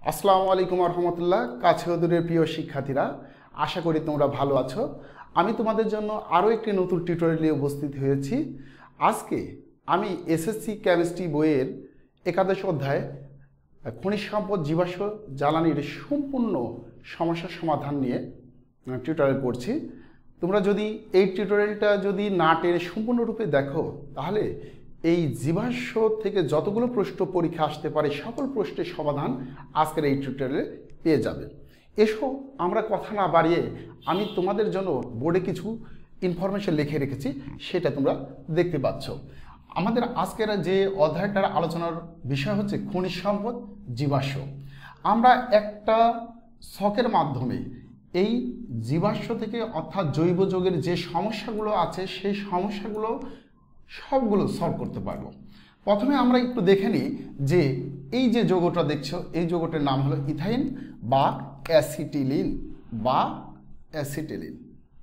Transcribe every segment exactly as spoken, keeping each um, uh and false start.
আসসালামু আলাইকুম রহমতুল্লাহ। কাছে ও দূরের প্রিয় শিক্ষার্থীরা, আশা করি তোমরা ভালো আছো। আমি তোমাদের জন্য আরও একটি নতুন টিউটোরিয়াল নিয়ে উপস্থিত হয়েছি। আজকে আমি এসএসসি কেমিস্ট্রি বইয়ের একাদশ অধ্যায় খনিজ সম্পদ জীবাশ্ম জ্বালানির সম্পূর্ণ সমস্যার সমাধান নিয়ে টিউটোরিয়াল করছি। তোমরা যদি এই টিউটোরিয়ালটা যদি না টেনে সম্পূর্ণরূপে দেখো, তাহলে এই জীবাশ্ম থেকে যতগুলো প্রশ্ন পরীক্ষা আসতে পারে সকল প্রশ্নের সমাধান আজকের এই টিউটোরিয়ালে পেয়ে যাবে। এসো আমরা কথা না বাড়িয়ে আমি তোমাদের জন্য বোর্ডে কিছু ইনফরমেশন লিখে রেখেছি, সেটা তোমরা দেখতে পাচ্ছ। আমাদের আজকের যে অধ্যায়টার আলোচনার বিষয় হচ্ছে খনিজ সম্পদ জীবাশ্ম। আমরা একটা ছকের মাধ্যমে এই জীবাশ্ম থেকে অর্থাৎ জৈব যৌগের যে সমস্যাগুলো আছে সেই সমস্যাগুলো সবগুলো সলভ করতে পারবো। প্রথমে আমরা একটু দেখে নিই যে এই যে যৌগটা দেখছো, এই যৌগটার নাম হলো ইথাইন বা অ্যাসিটিলিন বা অ্যাসিটিলিন।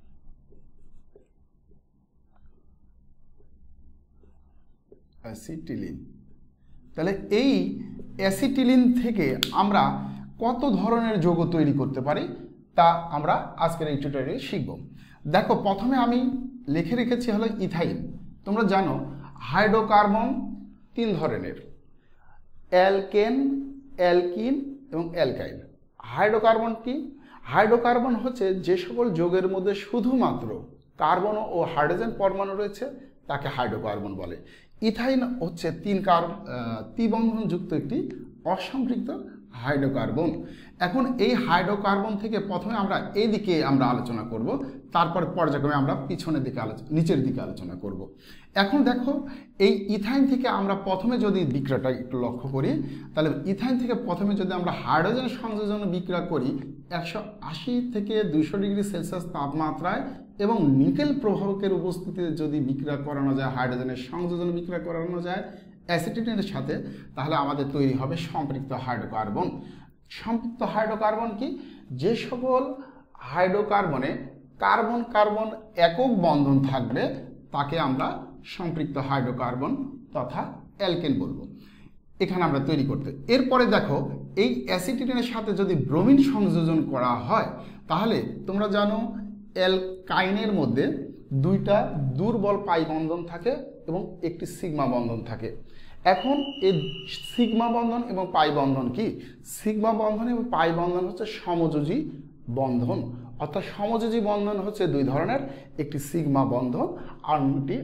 অ্যাসিটিলিন তাহলে এই অ্যাসিটিলিন থেকে আমরা কত ধরনের যৌগ তৈরি করতে পারি তা আমরা আজকের এই টিউটোরিয়ালে শিখব। দেখো, প্রথমে আমি লিখে রেখেছি হলো ইথাইন। তোমরা জানো হাইড্রোকার্বন তিন ধরনের, অ্যালকেন, অ্যালকিন এবং অ্যালকাইন। হাইড্রোকার্বন কি? হাইড্রোকার্বন হচ্ছে যে সকল যৌগের মধ্যে শুধুমাত্র কার্বন ও হাইড্রোজেন পরমাণু রয়েছে তাকে হাইড্রোকার্বন বলে। ইথাইন হচ্ছে তিন কার্ব ত্রিবন্ধনযুক্ত একটি অসম্পৃক্ত হাইড্রোকার্বন। এখন এই হাইড্রোকার্বন থেকে প্রথমে আমরা এই দিকে আমরা আলোচনা করব, তারপর পর্যায়ক্রমে আমরা পিছনের দিকে আলোচনা নিচের দিকে আলোচনা করব। এখন দেখো, এই ইথাইন থেকে আমরা প্রথমে যদি বিক্রিয়াটা একটু লক্ষ্য করি, তাহলে ইথাইন থেকে প্রথমে যদি আমরা হাইড্রোজেন সংযোজন বিক্রিয়া করি একশো আশি থেকে দুইশো ডিগ্রি সেলসিয়াস তাপমাত্রায় এবং নিকেল প্রভাবকের উপস্থিতিতে যদি বিক্রিয়া করানো যায়, হাইড্রোজেনের সংযোজন বিক্রিয়া করানো যায় অ্যাসিটিলিনের সাথে, তাহলে আমাদের তৈরি হবে সম্পৃক্ত হাইড্রোকার্বন। সম্পৃক্ত হাইড্রোকার্বন কি? যে সকল হাইড্রোকার্বনে কার্বন কার্বন একক বন্ধন থাকবে তাকে আমরা সম্পৃক্ত হাইড্রোকার্বন তথা অ্যালকেন বলবো। এখানে আমরা তৈরি করতে এরপরে দেখো, এই অ্যাসিটিলিনের সাথে যদি ব্রোমিন সংযোজন করা হয় তাহলে তোমরা জানো অ্যালকাইনের মধ্যে দুইটা দুর্বল পাই বন্ধন থাকে এবং একটি সিগমা বন্ধন থাকে। এখন এই সিগমা বন্ধন এবং পাই বন্ধন কি? সিগমা বন্ধন এবং পাই বন্ধন হচ্ছে সমযোজী বন্ধন, অর্থাৎ সমযোজী বন্ধন হচ্ছে দুই ধরনের, একটি সিগমা বন্ধন আর অন্যটি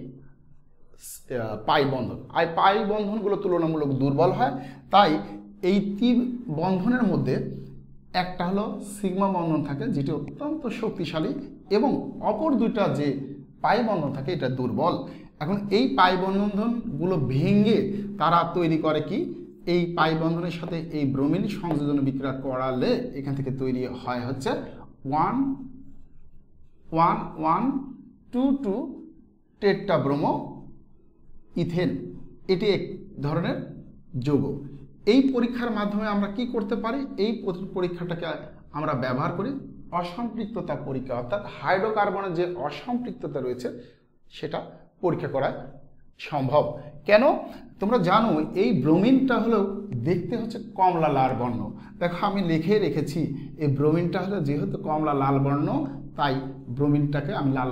পাই বন্ধন। আর পাই বন্ধনগুলো তুলনামূলক দুর্বল হয়, তাই এই তিন বন্ধনের মধ্যে একটা হলো সিগমা বন্ধন থাকে যেটি অত্যন্ত শক্তিশালী এবং অপর দুইটা যে পাই বন্ধন থাকে এটা দুর্বল। এখন এই পাই বন্ধনগুলো ভেঙে তারা তৈরি করে কি? এই পাই বন্ধনের সাথে এই ব্রোমিন সংযোজন বিক্রিয়া করালে এখান থেকে তৈরি হয় হচ্ছে one one one two two tetrabromoethane. এটি এক ধরনের যৌগ। এই পরীক্ষার মাধ্যমে আমরা কি করতে পারি? এই পরীক্ষাটাকে আমরা ব্যবহার করি অসম্পৃক্ততা পরীক্ষা, অর্থাৎ হাইড্রোকার্বনের যে অসম্পৃক্ততা রয়েছে সেটা পরীক্ষা করা সম্ভব। কেন? তোমরা জানো এই ব্রোমিনটা হলো দেখতে হচ্ছে কমলা লাল বর্ণ। দেখো, আমি লিখে রেখেছি এই ব্রোমিনটা হলো যেহেতু কমলা লাল বর্ণ, তাই ব্রোমিনটাকে আমি লাল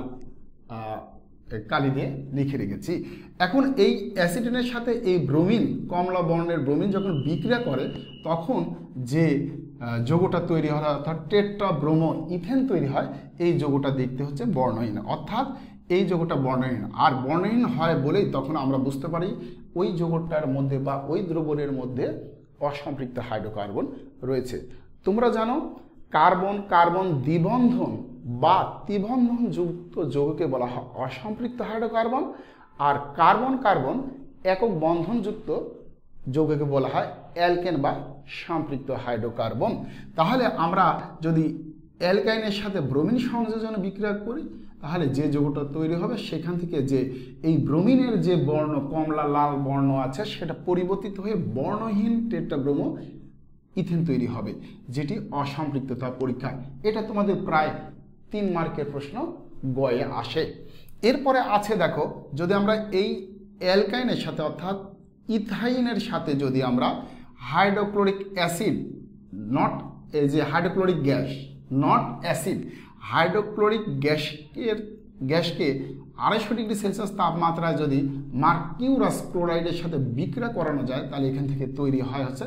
কালি দিয়ে লিখে রেখেছি। এখন এই অ্যাসিটিনের সাথে এই ব্রোমিন, কমলা বর্ণের ব্রোমিন যখন বিক্রিয়া করে তখন যে যৌগটা তৈরি হয় অর্থাৎ টেট্রাব্রোমো ইথেন তৈরি হয়, এই যৌগটা দেখতে হচ্ছে বর্ণহীন, অর্থাৎ এই যৌগটা বর্ণহীন। আর বর্ণহীন হয় বলেই তখন আমরা বুঝতে পারি ওই যৌগটার মধ্যে বা ওই দ্রবণের মধ্যে অসম্পৃক্ত হাইড্রোকার্বন রয়েছে। তোমরা জানো কার্বন কার্বন দ্বিবন্ধন বা ত্রিবন্ধন যুক্ত যৌগকে বলা হয় অসম্পৃক্ত হাইড্রোকার্বন, আর কার্বন কার্বন একক বন্ধনযুক্ত যৌগকে বলা হয় অ্যালকেন বা সম্পৃক্ত হাইড্রোকার্বন। তাহলে আমরা যদি অ্যালকাইনের সাথে ব্রোমিন সংযোজন বিক্রিয়া করি তাহলে যে যৌগটা তৈরি হবে সেখান থেকে যে এই ব্রোমিনের যে বর্ণ কমলা লাল বর্ণ আছে সেটা পরিবর্তিত হয়ে বর্ণহীন টেট্রাব্রোমো ইথেন তৈরি হবে, যেটি অসম্পৃক্ততা পরীক্ষায়। এটা তোমাদের প্রায় তিন মার্কের প্রশ্ন গয়ে আসে। এরপরে আছে দেখো, যদি আমরা এই অ্যালকাইনের সাথে অর্থাৎ ইথাইনের সাথে যদি আমরা হাইড্রোক্লোরিক অ্যাসিড নট এই যে hydrochloric gas, not acid, hydrochloric গ্যাসের গ্যাসকে আড়াইশো ডিগ্রি সেলসিয়াস তাপমাত্রায় যদি মার্কিউরাস ক্লোরাইডের সাথে বিক্রিয়া করানো যায় তাহলে এখান থেকে তৈরি হয় হচ্ছে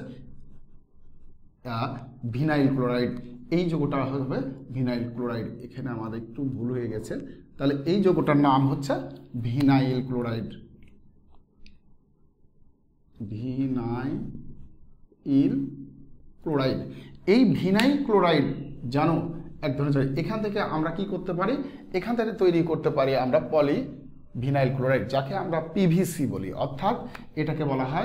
ভিনাইল ক্লোরাইড। এই যৌগটা হবে ভিনাইল ক্লোরাইড। এখানে আমাদের একটু ভুল হয়ে গেছে, তাহলে এই যৌগটার নাম হচ্ছে ভিনাইল ক্লোরাইড। Vinyl chloride. এই ভিনাইল ক্লোরাইড জানো এক ধরনের, এখান থেকে আমরা কি করতে পারি, এখান থেকে তৈরি করতে পারি আমরা পলি ভিনাইল ক্লোরাইড, যাকে আমরা পিভিসি বলি, অর্থাৎ এটাকে বলা হয়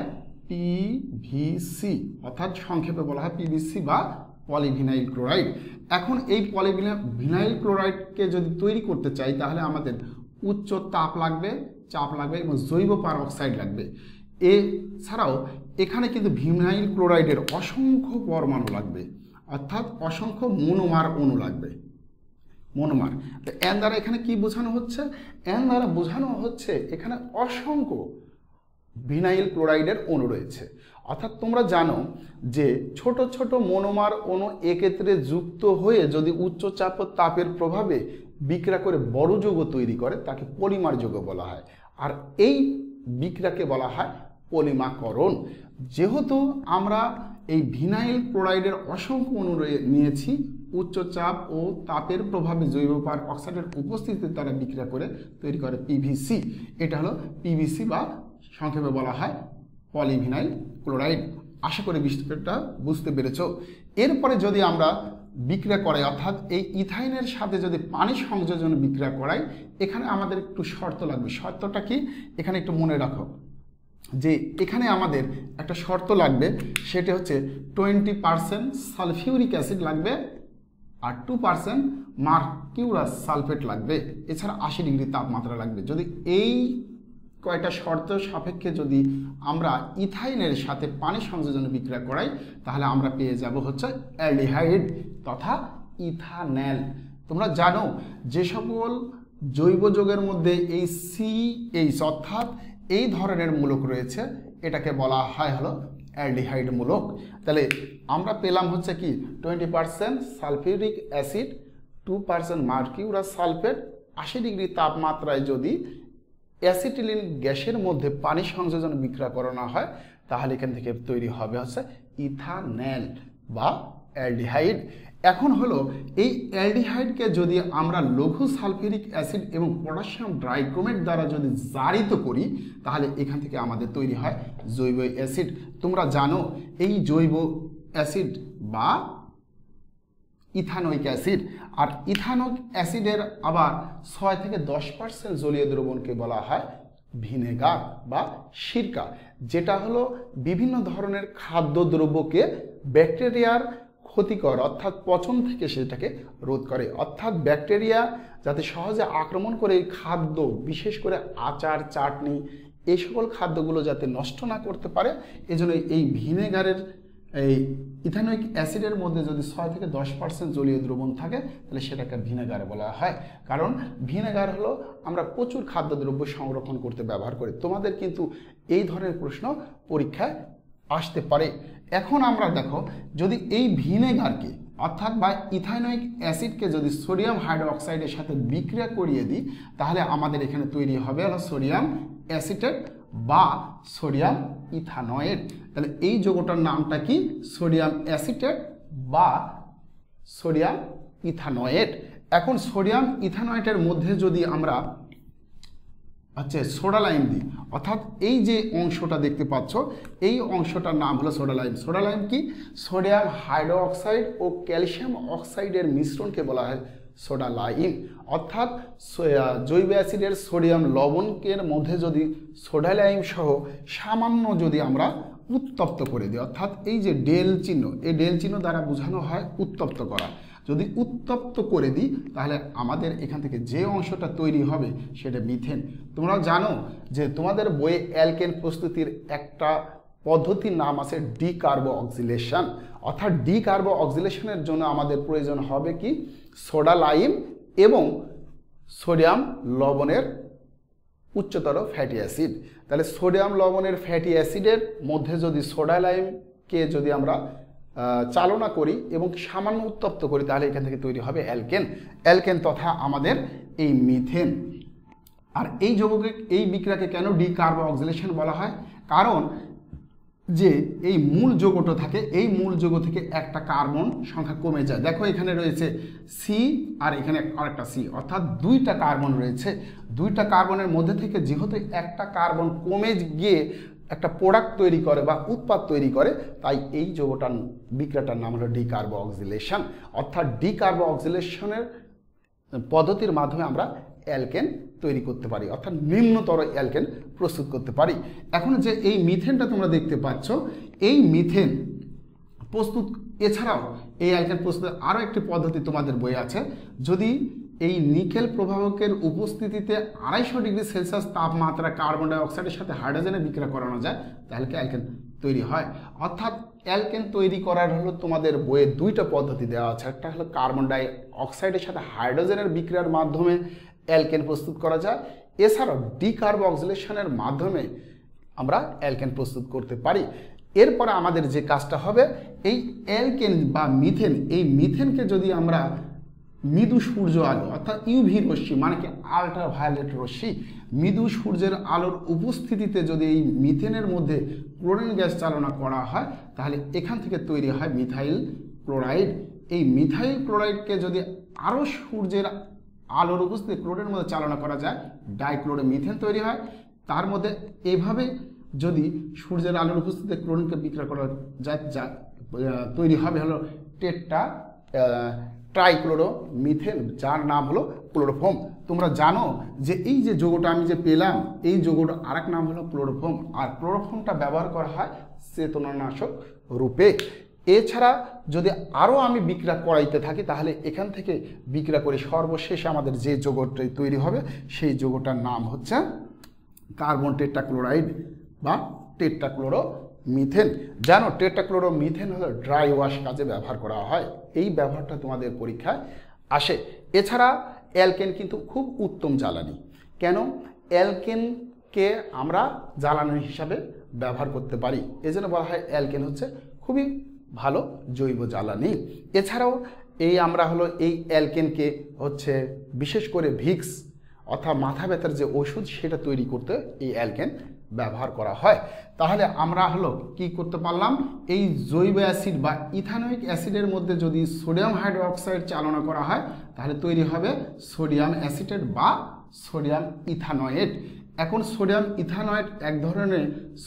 পিভিসি, অর্থাৎ সংক্ষেপে বলা হয় পিভিসি বা পলিভিনাইল ক্লোরাইড। এখন এই পলিভিনাইল ক্লোরাইডকে যদি তৈরি করতে চাই তাহলে আমাদের উচ্চ তাপ লাগবে, চাপ লাগবে এবং জৈব পারঅক্সাইড লাগবে। এছাড়াও এখানে কিন্তু ভিনাইল ক্লোরাইডের অসংখ্য পরমাণু লাগবে, অর্থাৎ অসংখ্য মনোমার অণু লাগবে। মনোমার তো এন দ্বারা এখানে কি বোঝানো হচ্ছে, এন দ্বারা বোঝানো হচ্ছে এখানে অসংখ্য ভিনাইল ক্লোরাইডের অণু রয়েছে। অর্থাৎ তোমরা জানো যে ছোট ছোট মনোমার অণু এক্ষেত্রে যুক্ত হয়ে যদি উচ্চ চাপ ও তাপের প্রভাবে বিক্রিয়া করে বড় যৌগ তৈরি করে তাকে পলিমার যৌগ বলা হয়, আর এই বিক্রিয়াকে বলা হয় পলিমাকরণ। যেহেতু আমরা এই ভিনাইল ক্লোরাইডের অসংখ্য অণু নিয়েছি, উচ্চ চাপ ও তাপের প্রভাবে জৈব পারঅক্সাইডের উপস্থিতিতে তারা বিক্রিয়া করে তৈরি করে পিভিসি। এটা হলো পিভিসি বা সংক্ষেপে বলা হয় পলিভিনাইল ক্লোরাইড। আশা করি বিষয়টা বুঝতে পেরেছ। এরপরে যদি আমরা বিক্রিয়া করাই, অর্থাৎ এই ইথাইনের সাথে যদি পানি সংযোজন বিক্রিয়া করাই, এখানে আমাদের একটু শর্ত লাগবে। শর্তটা কি এখানে একটু মনে রাখো, যে এখানে আমাদের একটা শর্ত লাগবে, সেটা হচ্ছে টোয়েন্টি পার্সেন্ট সালফিউরিক অ্যাসিড লাগবে আর টু পার্সেন্ট মার্কিউরাস সালফেট লাগবে, এছাড়া আশি ডিগ্রি তাপমাত্রা লাগবে। যদি এই কয়টা শর্ত সাপেক্ষে যদি আমরা ইথাইনের সাথে পানি সংযোজনে বিক্রিয়া করাই তাহলে আমরা পেয়ে যাব হচ্ছে অ্যালডিহাইড তথা ইথানল। তোমরা জানো যে সকল জৈব যৌগের মধ্যে এই সিএইচ অর্থাৎ এই ধরনের মূলক রয়েছে এটাকে বলা হয় হলো অ্যালডিহাইড মূলক। তাহলে আমরা পেলাম হচ্ছে কি twenty percent sulphuric acid, two percent mercurous sulphate, আশি ডিগ্রি তাপমাত্রায় যদি অ্যাসিটিলিন গ্যাসের মধ্যে পানি সংযোজন বিক্রিয়া করানো হয় তাহলে এখান থেকে তৈরি হবে হচ্ছে ইথানল বা অ্যালডিহাইড। এখন হলো এই অ্যালডিহাইডকে যদি আমরা লঘু সালফিউরিক অ্যাসিড এবং পটাশিয়াম ডাইক্রোমেট দ্বারা যদি জারিত করি তাহলে এখান থেকে আমাদের তৈরি হয় জৈব অ্যাসিড। তোমরা জানো এই জৈব অ্যাসিড বা ইথানোয়িক অ্যাসিড, আর ইথানোয়িক অ্যাসিডের আবার ছয় থেকে দশ পার্সেন্ট জলীয় দ্রবণকে বলা হয় ভিনেগার বা সিরকা, যেটা হলো বিভিন্ন ধরনের খাদ্যদ্রব্যকে ব্যাকটেরিয়ার ক্ষতিকর অর্থাৎ পচন থেকে সেটাকে রোধ করে। অর্থাৎ ব্যাকটেরিয়া যাতে সহজে আক্রমণ করে এই খাদ্য, বিশেষ করে আচার, চাটনি, এই সকল খাদ্যগুলো যাতে নষ্ট না করতে পারে, এজন্য এই ভিনেগারের এই ইথানোয়িক অ্যাসিডের মধ্যে যদি ছয় থেকে দশ পার্সেন্ট জলীয় দ্রবণ থাকে তাহলে সেটাকে ভিনেগার বলা হয়। কারণ ভিনেগার হলো আমরা প্রচুর খাদ্যদ্রব্য সংরক্ষণ করতে ব্যবহার করি। তোমাদের কিন্তু এই ধরনের প্রশ্ন পরীক্ষায় আসতে পারে। এখন আমরা দেখো যদি এই ভিনেগারকে অর্থাৎ বা ইথানোয়িক অ্যাসিডকে যদি সোডিয়াম হাইড্রোক্সাইডের সাথে বিক্রিয়া করিয়ে দিই তাহলে আমাদের এখানে তৈরি হবে হলো সোডিয়াম অ্যাসিটেট বা সোডিয়াম ইথানয়েড। তাহলে এই যৌগটার নামটা কি সোডিয়াম অ্যাসিটেট বা সোডিয়াম ইথানয়েড। এখন সোডিয়াম ইথানয়েডের মধ্যে যদি আমরা আচ্ছা সোডা লাইম দিই, অর্থাৎ এই যে অংশটা দেখতে পাচ্ছ এই অংশটার নাম হলো সোডা লাইম। সোডা লাইম কি সোডিয়াম হাইড্রোক্সাইড ও ক্যালসিয়াম অক্সাইডের মিশ্রণকে বলা হয় সোডা লাইম। অর্থাৎ জৈব অ্যাসিডের সোডিয়াম লবণের মধ্যে যদি সোডা লাইম সহ সামান্য যদি আমরা উত্তপ্ত করে দিই, অর্থাৎ এই যে ডেল চিহ্ন, এই ডেল চিহ্ন দ্বারা বোঝানো হয় উত্তপ্ত করা, যদি উত্তপ্ত করে দিই তাহলে আমাদের এখান থেকে যে অংশটা তৈরি হবে সেটা মিথেন। তোমরা জানো যে তোমাদের বইয়ে অ্যালকেন প্রস্তুতির একটা পদ্ধতির নাম আছে ডিকার্বো অক্সিলেশন। অর্থাৎ ডিকার্বো অক্সিলেশনের জন্য আমাদের প্রয়োজন হবে কি সোডা লাইম এবং সোডিয়াম লবণের উচ্চতর ফ্যাটি অ্যাসিড। তাহলে সোডিয়াম লবণের ফ্যাটি অ্যাসিডের মধ্যে যদি সোডা লাইমকে যদি আমরা চালনা করি এবং সামান্য উত্তপ্ত করি তাহলে এখান থেকে তৈরি হবে অ্যালকেন অ্যালকেন তথা আমাদের এই মিথেন। আর এই যৌগকে এই বিক্রিয়াকে কেন ডিকার্বক্সিলেশন বলা হয়? কারণ যে এই মূল যৌগটা থাকে এই মূল যৌগ থেকে একটা কার্বন সংখ্যা কমে যায়। দেখো এখানে রয়েছে সি আর এখানে আরেকটা সি, অর্থাৎ দুইটা কার্বন রয়েছে। দুইটা কার্বনের মধ্যে থেকে যেহেতু একটা কার্বন কমে গিয়ে একটা প্রোডাক্ট তৈরি করে বা উৎপাদ তৈরি করে, তাই এই যৌগটার বিক্রিয়াটার নাম হলো ডিকার্বক্সিলেশন। অর্থাৎ ডিকার্বক্সিলেশনের পদ্ধতির মাধ্যমে আমরা অ্যালকেন তৈরি করতে পারি, অর্থাৎ নিম্নতর অ্যালকেন প্রস্তুত করতে পারি। এখন যে এই মিথেনটা তোমরা দেখতে পাচ্ছ, এই মিথেন প্রস্তুত এছাড়াও এই অ্যালকেন প্রস্তুতের আরও একটি পদ্ধতি তোমাদের বইয়ে আছে। যদি এই নিকেল প্রভাবকের উপস্থিতিতে আড়াইশো ডিগ্রি সেলসিয়াস তাপমাত্রা কার্বন ডাই অক্সাইডের সাথে হাইড্রোজেনের বিক্রিয়া করানো যায় তাহলে কি অ্যালকেন তৈরি হয়। অর্থাৎ অ্যালকেন তৈরি করার হলো তোমাদের বইয়ে দুইটা পদ্ধতি দেওয়া আছে। একটা হলো কার্বন ডাই অক্সাইডের সাথে হাইড্রোজেনের বিক্রিয়ার মাধ্যমে অ্যালকেন প্রস্তুত করা যায়, এছাড়াও ডিকার্বক্সিলেশনের মাধ্যমে আমরা অ্যালকেন প্রস্তুত করতে পারি। এরপরে আমাদের যে কাজটা হবে, এই অ্যালকেন বা মিথেন, এই মিথেনকে যদি আমরা মৃদু সূর্য আলো অর্থাৎ ইউভি রশ্মি মানে কি আল্ট্রা ভায়োলেট রশ্মি, মৃদু সূর্যের আলোর উপস্থিতিতে যদি এই মিথেনের মধ্যে ক্লোরিন গ্যাস চালনা করা হয় তাহলে এখান থেকে তৈরি হয় মিথাইল ক্লোরাইড। এই মিথাইল ক্লোরাইডকে যদি আরও সূর্যের আলোর উপস্থিতি ক্লোরিনের মধ্যে চালনা করা যায় ডাইক্লোরো মিথেন তৈরি হয়। তার মধ্যে এভাবে যদি সূর্যের আলোর উপস্থিতিতে ক্লোরিনকে বিক্রিয়া করা যায় যা তৈরি হবে হলো টেট্রা ট্রাইক্লোরো মিথেন, যার নাম হলো ক্লোরোফর্ম। তোমরা জানো যে এই যে যৌগটা আমি যে পেলাম এই যৌগটার আরেক নাম হলো ক্লোরোফর্ম, আর ক্লোরোফর্মটা ব্যবহার করা হয় চেতনানাশক রূপে। এছাড়া যদি আরও আমি বিক্রিয়া করাইতে থাকি তাহলে এখান থেকে বিক্রিয়া করে সর্বশেষে আমাদের যে যৌগটা তৈরি হবে সেই যৌগটার নাম হচ্ছে কার্বন টেট্রাক্লোরাইড বা টেট্রাক্লোরো মিথেন। জানো টেট্রাক্লোরো মিথেন হলো ড্রাই ওয়াশ কাজে ব্যবহার করা হয়, এই ব্যবহারটা তোমাদের পরীক্ষায় আসে। এছাড়া অ্যালকেন কিন্তু খুব উত্তম জ্বালানি। কেন? অ্যালকেনকে আমরা জ্বালানি হিসাবে ব্যবহার করতে পারি, এজন্য বলা হয় অ্যালকেন হচ্ছে খুবই ভালো জৈব জ্বালানি। এছাড়াও এই আমরা হলো এই অ্যালকেনকে হচ্ছে বিশেষ করে ভিক্স অর্থাৎ মাথা ব্যথার যে ওষুধ সেটা তৈরি করতে এই অ্যালকেন ব্যবহার করা হয়। তাহলে আমরা হলো কি করতে পারলাম, এই জৈব অ্যাসিড বা ইথানোয়িক অ্যাসিডের মধ্যে যদি সোডিয়াম হাইড্রোক্সাইড চালনা করা হয় তাহলে তৈরি হবে সোডিয়াম অ্যাসিটেট বা সোডিয়াম ইথানয়েট। এখন সোডিয়াম ইথানয়েট এক ধরনের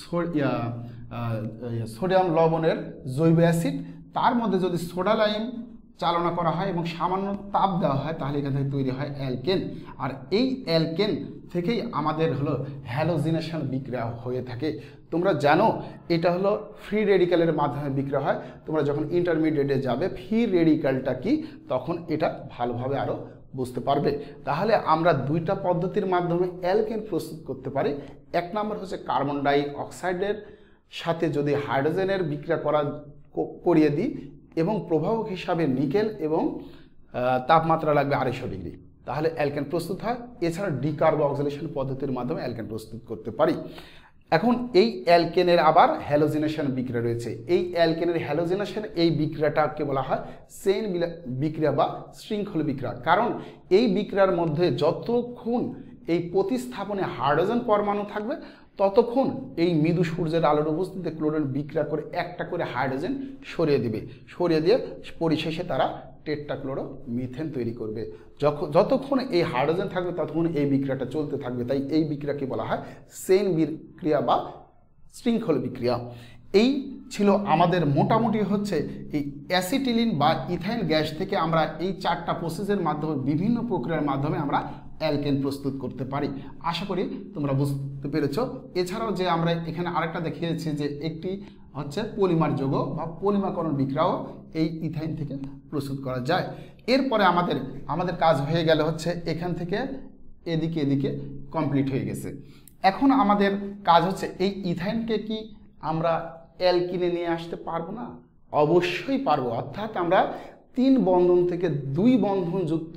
সোডিয়াম লবণের জৈব অ্যাসিড, তার মধ্যে যদি সোডা লাইম চালনা করা হয় এবং সামান্য তাপ দেওয়া হয় তাহলে এখান থেকে তৈরি হয় অ্যালকেন। আর এই অ্যালকেন থেকেই আমাদের হলো হ্যালোজিনেশন বিক্রিয়া হয়ে থাকে। তোমরা জানো এটা হলো ফ্রি রেডিক্যালের মাধ্যমে বিক্রিয়া হয়। তোমরা যখন ইন্টারমিডিয়েটে যাবে ফ্রি রেডিক্যালটা কি তখন এটা ভালোভাবে আরও বুঝতে পারবে। তাহলে আমরা দুইটা পদ্ধতির মাধ্যমে অ্যালকেন প্রস্তুত করতে পারি। এক নম্বর হচ্ছে কার্বন ডাই অক্সাইডের সাথে যদি হাইড্রোজেনের বিক্রিয়া করা করিয়ে দিই এবং প্রভাবক হিসাবে নিকেল এবং তাপমাত্রা লাগবে আড়াইশো ডিগ্রি, তাহলে অ্যালকেন প্রস্তুত হয়। এছাড়া ডিকার্বক্সিলেশন পদ্ধতির মাধ্যমে অ্যালকেন প্রস্তুত করতে পারি। এখন এই অ্যালকেনের আবার হ্যালোজিনেশন বিক্রিয়া রয়েছে। এই অ্যালকেনের হ্যালোজিনেশন এই বিক্রিয়াটাকে বলা হয় চেইন বিক্রিয়া বা শৃঙ্খল বিক্রিয়া। কারণ এই বিক্রিয়ার মধ্যে যতক্ষণ এই প্রতিস্থাপনে হাইড্রোজেন পরমাণু থাকবে ততক্ষণ এই মৃদু সূর্যের আলোর উপস্থিতিতে ক্লোরিন বিক্রিয়া করে একটা করে হাইড্রোজেন সরিয়ে দিবে, সরিয়ে দিয়ে পরিশেষে তারা টেট্রাক্লোরো মিথেন তৈরি করবে। যখন যতক্ষণ এই হাইড্রোজেন থাকবে ততক্ষণ এই বিক্রিয়াটা চলতে থাকবে, তাই এই বিক্রিয়াকে বলা হয় চেইন বিক্রিয়া বা শৃঙ্খল বিক্রিয়া। এই ছিল আমাদের মোটামুটি হচ্ছে এই অ্যাসিটিলিন বা ইথাইন গ্যাস থেকে আমরা এই চারটা প্রসেসের মাধ্যমে বিভিন্ন প্রক্রিয়ার মাধ্যমে আমরা অ্যালকেন প্রস্তুত করতে পারি। আশা করি তোমরা বুঝতে পেরেছো। এছাড়াও যে আমরা এখানে আরেকটা দেখিয়েছি যে একটি হচ্ছে পলিমার যৌগ বা পলিমাকরণ বিক্রিয়াও এই ইথাইন থেকে প্রস্তুত করা যায়। এরপরে আমাদের আমাদের কাজ হয়ে গেল হচ্ছে এখান থেকে এদিকে এদিকে কমপ্লিট হয়ে গেছে। এখন আমাদের কাজ হচ্ছে এই ইথাইনকে কি আমরা অ্যালকিনে নিয়ে আসতে পারবো না? অবশ্যই পারবো। অর্থাৎ আমরা তিন বন্ধন থেকে দুই বন্ধনযুক্ত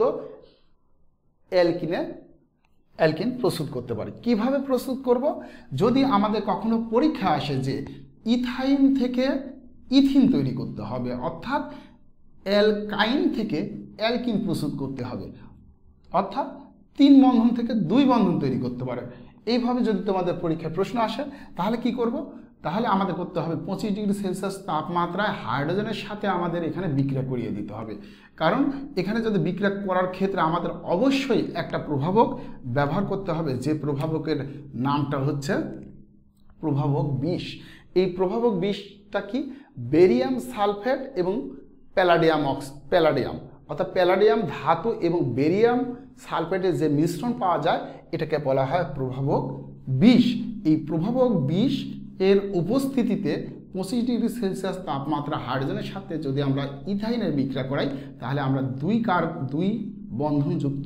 অ্যালকিনে অ্যালকিন প্রস্তুত করতে পারি। কিভাবে প্রস্তুত করব? যদি আমাদের কখনো পরীক্ষা আসে যে ইথাইন থেকে ইথিন তৈরি করতে হবে, অর্থাৎ অ্যালকাইন থেকে অ্যালকিন প্রস্তুত করতে হবে, অর্থাৎ তিন বন্ধন থেকে দুই বন্ধন তৈরি করতে পারে। এইভাবে যদি তোমাদের পরীক্ষায় প্রশ্ন আসে তাহলে কি করব, তাহলে আমাদের করতে হবে পঁচিশ ডিগ্রি সেলসিয়াস তাপমাত্রায় হাইড্রোজেনের সাথে আমাদের এখানে বিক্রিয়া করিয়ে দিতে হবে। কারণ এখানে যদি বিক্রিয়া করার ক্ষেত্রে আমাদের অবশ্যই একটা প্রভাবক ব্যবহার করতে হবে, যে প্রভাবকের নামটা হচ্ছে প্রভাবক বিশ। এই প্রভাবক বিশটা কি, বেরিয়াম সালফেট এবং প্যালাডিয়াম অক্স প্যালাডিয়াম অর্থাৎ প্যালাডিয়াম ধাতু এবং বেরিয়াম সালফেটের যে মিশ্রণ পাওয়া যায় এটাকে বলা হয় প্রভাবক বিশ। এই প্রভাবক বিশ এর উপস্থিতিতে পঁচিশ ডিগ্রি সেলসিয়াস তাপমাত্রা হাইড্রোজেনের সাথে যদি আমরা ইথাইনের বিক্রিয়া করাই তাহলে আমরা দুই কার দুই বন্ধনযুক্ত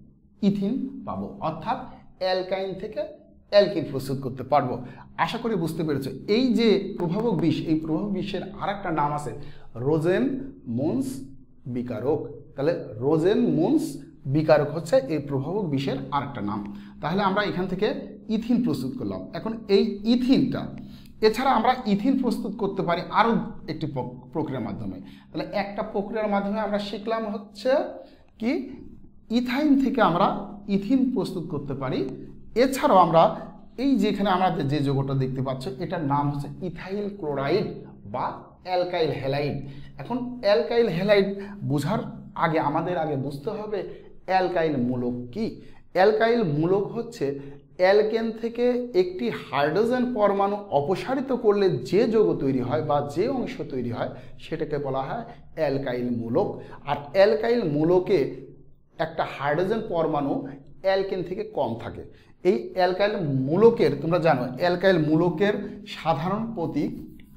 ইথিন পাবো, অর্থাৎ অ্যালকাইন থেকে অ্যালকিন প্রস্তুত করতে পারবো। আশা করি বুঝতে পেরেছো। এই যে প্রভাবক বিশ, এই প্রভাবক বিশের আর একটা নাম আছে রোজেন মুন্স বিকারক। তাহলে রোজেন মুন্স বিকারক হচ্ছে এই প্রভাবক বিশের আর একটা নাম। তাহলে আমরা এখান থেকে ইথিন প্রস্তুত করলাম। এখন এই ইথিনটা এছাড়া আমরা ইথিন প্রস্তুত করতে পারি আরও একটি প্রক্রিয়ার মাধ্যমে। তাহলে একটা প্রক্রিয়ার মাধ্যমে আমরা শিখলাম হচ্ছে কি, ইথাইন থেকে আমরা ইথিন প্রস্তুত করতে পারি। এছাড়াও আমরা এই যেখানে আমাদের যে যৌগটা দেখতে পাচ্ছ এটার নাম হচ্ছে ইথাইল ক্লোরাইড বা অ্যালকাইল হ্যালাইড। এখন অ্যালকাইল হ্যালাইড বোঝার আগে আমাদের আগে বুঝতে হবে অ্যালকাইল মূলক কি। অ্যালকাইল মূলক হচ্ছে অ্যালকেন থেকে একটি হাইড্রোজেন পরমাণু অপসারিত করলে যে যৌগ তৈরি হয় বা যে অংশ তৈরি হয় সেটাকে বলা হয় অ্যালকাইল মূলক। আর অ্যালকাইল মূলকে একটা হাইড্রোজেন পরমাণু অ্যালকেন থেকে কম থাকে। এই অ্যালকাইল মূলকের তোমরা জানো অ্যালকাইল মূলকের সাধারণ প্রতীক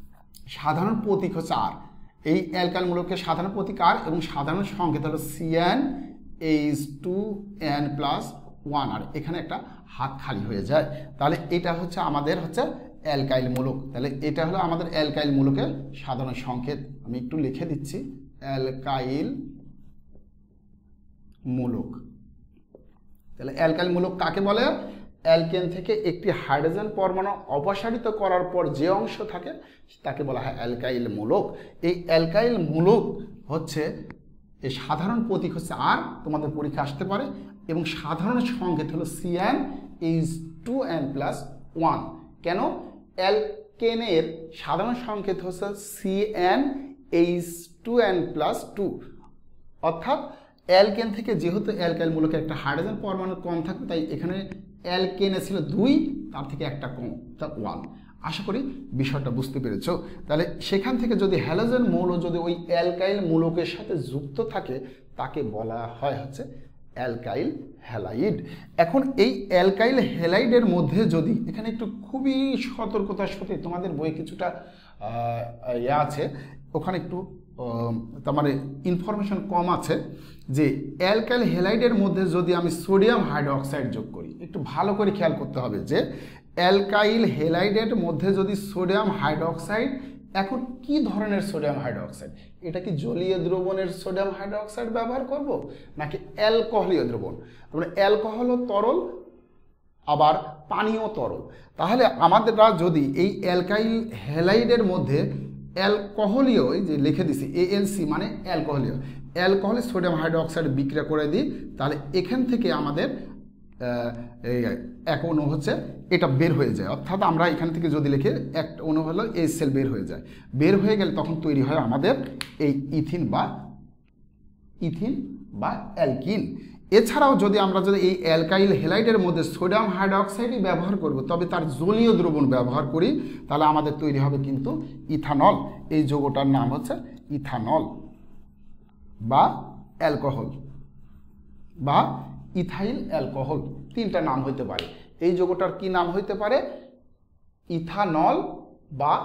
সাধারণ প্রতীক হচ্ছে আর। এই অ্যালকাইল মূলকের সাধারণ প্রতীক আর এবং সাধারণ সংকেত হলো CN H two N plus one, আর এখানে একটা হাত খালি হয়ে যায়। তাহলে এটা হচ্ছে আমাদের হচ্ছে অ্যালকাইল মূলক। তাহলে এটা হলো আমাদের অ্যালকাইল মূলকের সাধারণ সংকেত। আমি একটু লিখে দিচ্ছি অ্যালকাইল মূলক। তাহলে অ্যালকাইল মূলক কাকে বলে? অ্যালকেন থেকে একটি হাইড্রোজেন পরমাণু অপসারিত করার পর যে অংশ থাকে তাকে বলা হয় অ্যালকাইল মূলক। এই অ্যালকাইল মূলক হচ্ছে এই সাধারণ প্রতীক হচ্ছে আর, তোমাদের পরীক্ষা আসতে পারে, এবং সাধারণ সংকেত হলো CN H two N plus one. কেন? অ্যালকেনের সাধারণ সংকেত হচ্ছে CN H two N plus two, অর্থাৎ অ্যালকেন থেকে যেহেতু অ্যালকাইল মূলকে একটা হাইড্রোজেন পরমাণু কম থাকবে তাই এখানে অ্যালকেনে ছিল দুই, তার থেকে একটা কম, তা ওয়ান। আশা করি বিষয়টা বুঝতে পেরেছ। তাহলে সেখান থেকে যদি হ্যালোজেন মৌল যদি ওই অ্যালকাইল মূলকের সাথে যুক্ত থাকে তাকে বলা হয় হচ্ছে অ্যালকাইল হ্যালাইড। এখন এই অ্যালকাইল হ্যালাইডের মধ্যে যদি এখানে একটু খুবই সতর্কতার সাথে তোমাদের বই কিছুটা ইয়ে আছে, ওখানে একটু তার মানে ইনফরমেশন কম আছে, যে অ্যালকাইল হ্যালাইডের মধ্যে যদি আমি সোডিয়াম হাইড্রোক্সাইড যোগ করি, একটু ভালো করে খেয়াল করতে হবে যে অ্যালকাইল হ্যালাইডের মধ্যে যদি সোডিয়াম হাইড্রোক্সাইড, এখন কি ধরনের সোডিয়াম হাইড্রোক্সাইড? এটা কি জলীয় দ্রবণের সোডিয়াম হাইড্রোক্সাইড ব্যবহার করব নাকি অ্যালকোহলীয় দ্রবণ? মানে অ্যালকোহলও তরল আবার পানীয় তরল। তাহলে আমাদেররা যদি এই অ্যালকাইল হ্যালাইডের মধ্যে অ্যালকোহলীয়, এই যে লিখে দিছি এএলসি মানে অ্যালকোহলীয়, অ্যালকোহলিক সোডিয়াম হাইড্রোক্সাইড বিক্রিয়া করে দিই, তাহলে এখান থেকে আমাদের এক অণু হচ্ছে এটা বের হয়ে যায়। অর্থাৎ আমরা এখান থেকে যদি লিখে একটা অণু হলো এই সেল বের হয়ে যায়, বের হয়ে গেলে তখন তৈরি হয় আমাদের এই ইথিন বা ইথিন বা অ্যালকিন। এছাড়াও যদি আমরা যদি এই অ্যালকাইল হ্যালাইডের মধ্যে সোডিয়াম হাইড্রোক্সাইডই ব্যবহার করব, তবে তার জলীয় দ্রবণ ব্যবহার করি, তাহলে আমাদের তৈরি হবে কিন্তু ইথানল। এই যৌগটার নাম হচ্ছে ইথানল বা অ্যালকোহল বা ইথাইল অ্যালকোহল, তিনটা নাম হইতে পারে। এই যৌগটার কি নাম হইতে পারে? ইথানল বা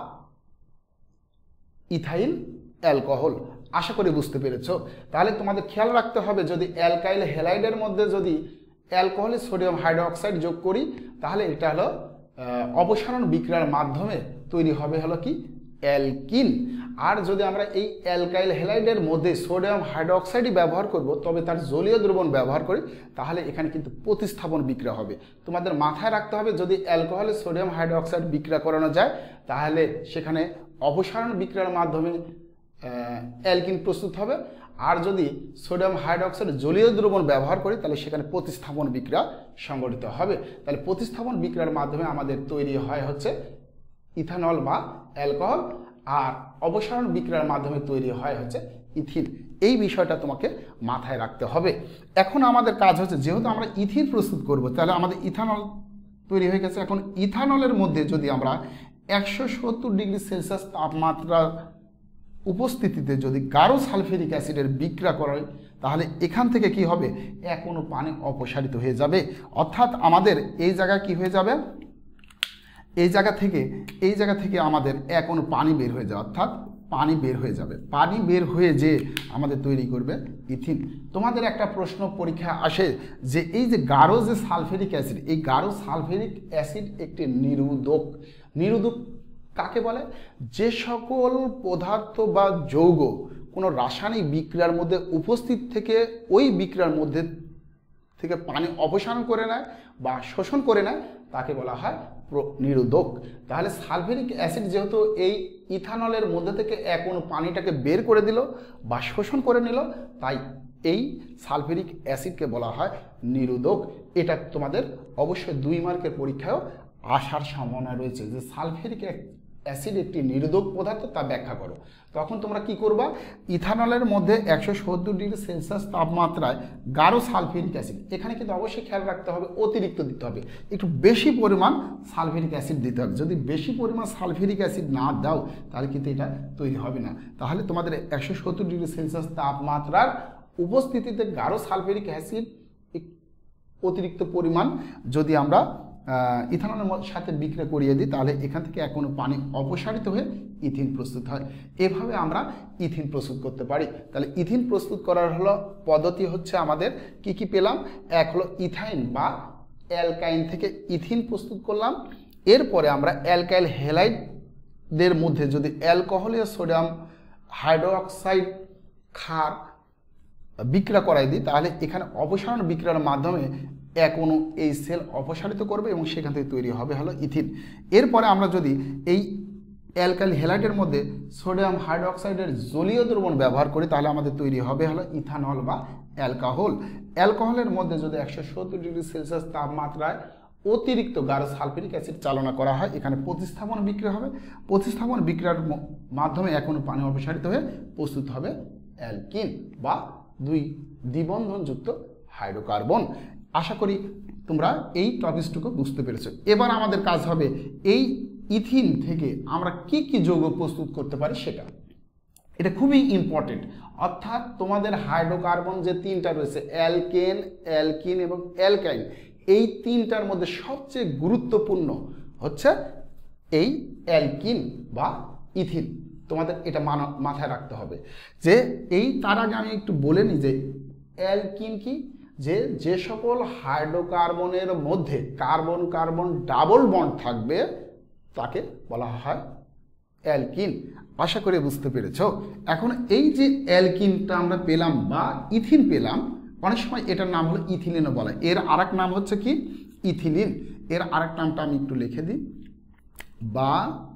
ইথাইল অ্যালকোহল। আশা করি বুঝতে পেরেছো। তাহলে তোমাদের খেয়াল রাখতে হবে, যদি অ্যালকাইল হ্যালাইডের মধ্যে যদি অ্যালকোহলিক সোডিয়াম হাইড্রোক্সাইড যোগ করি তাহলে এটা হলো অপসারণ বিক্রিয়ার মাধ্যমে তৈরি হবে হলো কি অ্যালকিন। আর যদি আমরা এই অ্যালকাইল হ্যালাইডের মধ্যে সোডিয়াম হাইড্রোক্সাইডই ব্যবহার করব, তবে তার জলীয় দ্রবণ ব্যবহার করি, তাহলে এখানে কিন্তু প্রতিস্থাপন বিক্রিয়া হবে। তোমাদের মাথায় রাখতে হবে, যদি অ্যালকোহলে সোডিয়াম হাইড্রোক্সাইড বিক্রিয়া করানো যায় তাহলে সেখানে অপসারণ বিক্রিয়ার মাধ্যমে অ্যালকিন প্রস্তুত হবে। আর যদি সোডিয়াম হাইড্রোক্সাইড জলীয় দ্রবণ ব্যবহার করি তাহলে সেখানে প্রতিস্থাপন বিক্রিয়া সংঘটিত হবে। তাহলে প্রতিস্থাপন বিক্রিয়ার মাধ্যমে আমাদের তৈরি হয় হচ্ছে ইথানল বা অ্যালকোহল, আর অপসারণ বিক্রিয়ার মাধ্যমে তৈরি হয় হচ্ছে ইথিন। এই বিষয়টা তোমাকে মাথায় রাখতে হবে। এখন আমাদের কাজ হচ্ছে, যেহেতু আমরা ইথিন প্রস্তুত করব, তাহলে আমাদের ইথানল তৈরি হয়ে গেছে। এখন ইথানলের মধ্যে যদি আমরা একশো সত্তর ডিগ্রি সেলসিয়াস তাপমাত্রার উপস্থিতিতে যদি গাঢ় সালফিউরিক অ্যাসিডের বিক্রিয়া করাই, তাহলে এখান থেকে কি হবে, এক অণু পানি অপসারিত হয়ে যাবে। অর্থাৎ আমাদের এই জায়গায় কি হয়ে যাবে, এই জায়গা থেকে এই জায়গা থেকে আমাদের এক অণু পানি বের হয়ে যাবে, অর্থাৎ পানি বের হয়ে যাবে। পানি বের হয়ে যে আমাদের তৈরি করবে ইথিন। তোমাদের একটা প্রশ্ন পরীক্ষা আসে যে এই যে গাঢ় যে সালফিউরিক অ্যাসিড, এই গাঢ় সালফিউরিক অ্যাসিড একটি নিরোধক। নিরোধক কাকে বলে? যে সকল পদার্থ বা যৌগ কোনো রাসায়নিক বিক্রিয়ার মধ্যে উপস্থিত থেকে ওই বিক্রিয়ার মধ্যে থেকে পানি অপসারণ করে নেয় বা শোষণ করে নেয়, তাকে বলা হয় নিরোধক। তাহলে সালফিউরিক অ্যাসিড যেহেতু এই ইথানলের মধ্যে থেকে এক অণু পানিটাকে বের করে দিল বা শোষণ করে নিল, তাই এই সালফিউরিক অ্যাসিডকে বলা হয় নিরোধক। এটা তোমাদের অবশ্যই দুই মার্কের পরীক্ষায়ও আসার সম্ভাবনা রয়েছে যে সালফিউরিক অ্যাসিড একটি নিরোধক পদার্থ, তা ব্যাখ্যা করো। তখন তোমরা কি করবা, ইথানলের মধ্যে একশো সত্তর ডিগ্রি সেলসিয়াস তাপমাত্রায় গাঢ় সালফিউরিক অ্যাসিড, এখানে কিন্তু অবশ্যই খেয়াল রাখতে হবে, অতিরিক্ত দিতে হবে, একটু বেশি পরিমাণ সালফিউরিক অ্যাসিড দিতে হবে। যদি বেশি পরিমাণ সালফিউরিক অ্যাসিড না দাও তাহলে কিন্তু এটা তৈরি হবে না। তাহলে তোমাদের একশো সত্তর ডিগ্রি সেলসিয়াস তাপমাত্রার উপস্থিতিতে গাঢ় সালফিউরিক অ্যাসিড অতিরিক্ত পরিমাণ যদি আমরা ইথানলের সাথে বিক্রিয়া করিয়ে দিই, তাহলে এখান থেকে এক অণু পানি অপসারিত হয়ে ইথিন প্রস্তুত হয়। এভাবে আমরা ইথিন প্রস্তুত করতে পারি। তাহলে ইথিন প্রস্তুত করার হলো পদ্ধতি হচ্ছে আমাদের কি কি পেলাম, এক হলো ইথাইন বা অ্যালকাইন থেকে ইথিন প্রস্তুত করলাম। এরপরে আমরা অ্যালকাইল হ্যালাইডের মধ্যে যদি অ্যালকোহলীয় সোডিয়াম হাইড্রোক্সাইড ক্ষার বিক্রিয়া করাই দিই, তাহলে এখানে অপসারণ বিক্রিয়ার মাধ্যমে এক অণু এই সেল অপসারিত করবে এবং সেখান থেকে তৈরি হবে হলো ইথিন। এরপরে আমরা যদি এই অ্যালকাইল হ্যালাইডের মধ্যে সোডিয়াম হাইড্রোক্সাইডের জলীয় দ্রবণ ব্যবহার করি, তাহলে আমাদের তৈরি হবে হলো ইথানল বা অ্যালকোহল। অ্যালকোহলের মধ্যে যদি একশো সত্তর ডিগ্রি সেলসিয়াস তাপমাত্রায় অতিরিক্ত গাঢ় সালফিউরিক অ্যাসিড চালনা করা হয়, এখানে প্রতিস্থাপন বিক্রিয়া হবে। প্রতিস্থাপন বিক্রিয়ার মাধ্যমে এক অণু পানি অপসারিত হয়ে প্রস্তুত হবে অ্যালকিন বা দুই দ্বিবন্ধনযুক্ত হাইড্রোকার্বন। আশা করি তোমরা এই টপিকটুকু বুঝতে পেরেছো। এবার আমাদের কাজ হবে এই ইথিন থেকে আমরা কি কি যৌগ প্রস্তুত করতে পারি সেটা। এটা খুবই ইম্পর্টেন্ট। অর্থাৎ তোমাদের হাইড্রোকার্বন যে তিনটা রয়েছে, অ্যালকেন, অ্যালকিন এবং অ্যালকাইন, এই তিনটার মধ্যে সবচেয়ে গুরুত্বপূর্ণ হচ্ছে এই অ্যালকিন বা ইথিন। তোমাদের এটা মাথায় রাখতে হবে যে এই তার আগে আমি একটু বলে নিই যে অ্যালকিন কি, যে যে সকল হাইড্রোকার্বনের মধ্যে কার্বন কার্বন ডাবল বন্ড থাকবে তাকে বলা হয় অ্যালকিন। আশা করে বুঝতে পেরেছো। এখন এই যে অ্যালকিনটা আমরা পেলাম বা ইথিন পেলাম, অনেক সময় এটার নাম হলো ইথিলিনও বলা, এর আরেক নাম হচ্ছে কি ইথিলিন। এর আরেক নামটা আমি একটু লিখে দিই, বা